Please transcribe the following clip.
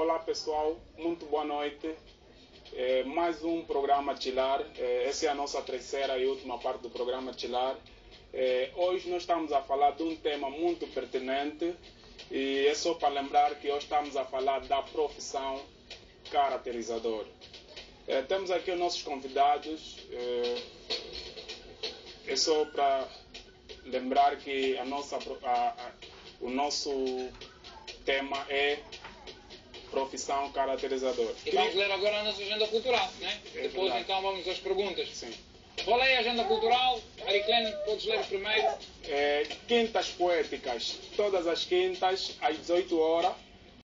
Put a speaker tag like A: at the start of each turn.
A: Olá pessoal, muito boa noite. Mais um programa Chilar. Essa é a nossa terceira e última parte do programa Chilar. Hoje nós estamos a falar de um tema muito pertinente e é só para lembrar que hoje estamos a falar da profissão caracterizador. Temos aqui os nossos convidados. É só para lembrar que o nosso tema é profissão caracterizador.
B: E vamos ler agora a nossa agenda cultural, né? Depois
A: verdade.
B: então vamos às perguntas.
A: Sim.
B: Qual é a agenda cultural? Ariclene, podes ler primeiro.
A: Quintas poéticas, todas as quintas, às 18 horas,